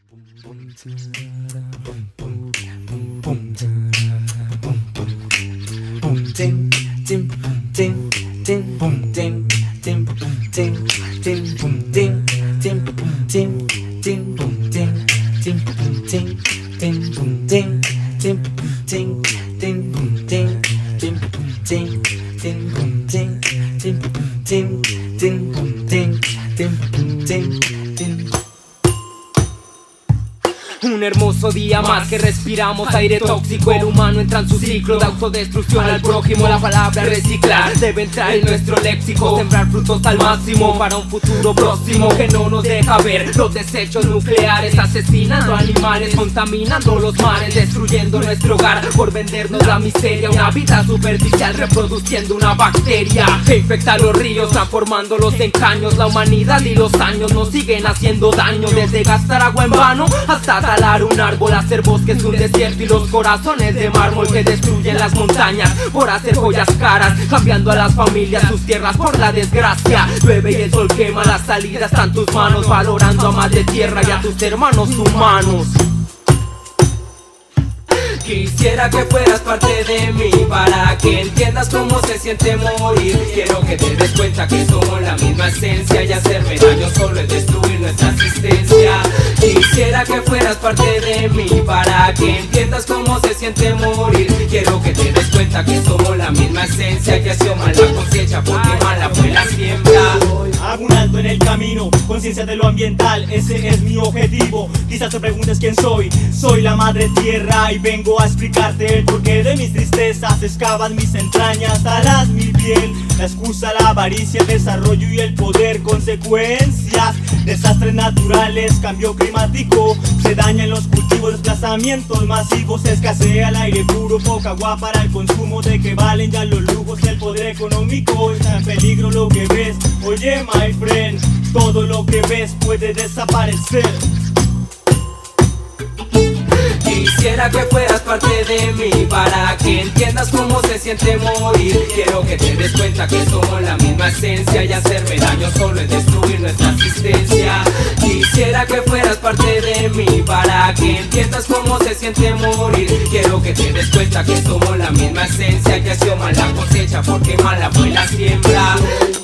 Un hermoso día más que respiramos aire tóxico. El humano entra en su ciclo de autodestrucción al prójimo. La palabra reciclar debe entrar en nuestro léxico. Sembrar frutos al máximo para un futuro próximo que no nos deja ver los desechos nucleares, asesinando animales, contaminando los mares, destruyendo nuestro hogar por vendernos la miseria. Una vida superficial reproduciendo una bacteria que infecta los ríos, transformándolos en caños. La humanidad y los años nos siguen haciendo daño, desde gastar agua en vano hasta talar un árbol, hacer bosques un desierto, y los corazones de mármol que destruyen las montañas por hacer joyas caras, cambiando a las familias sus tierras por la desgracia. Llueve y el sol quema, la salida está en tus manos, valorando a madre tierra y a tus hermanos humanos. Quisiera que fueras parte de mí para que entiendas cómo se siente morir. Quiero que te des cuenta que somos la misma esencia, y hacerme daño solo es destruir nuestra existencia. Quisiera que fueras parte de mí para que entiendas cómo se siente morir. Quiero que te des cuenta que somos la misma esencia, que ha sido mala cosecha porque mala fue la siembra. Hago un alto en el camino, conciencia de lo ambiental, ese es mi objetivo. Quizás te preguntes quién soy la madre tierra y vengo a explicarte el porqué de mis tristezas. Excavan mis entrañas, talas mi piel, la excusa, la avaricia, el desarrollo y el poder. Consecuencias, desastres naturales, cambio climático, se dañan los cultivos, desplazamientos masivos, escasea el aire puro, poca agua para el consumo. ¿De qué valen ya los lujos y el poder económico? Está en peligro lo que ves, oye my friend, todo lo que ves puede desaparecer. Quisiera que fueras parte de mí para que entiendas cómo se siente morir. Quiero que te des cuenta que somos la misma esencia, y hacerme daño solo es destruir nuestra existencia. Quisiera que fueras parte de mí para que entiendas cómo se siente morir. Quiero que te des cuenta que somos la misma esencia, que ha sido mala cosecha porque mala fue la siembra.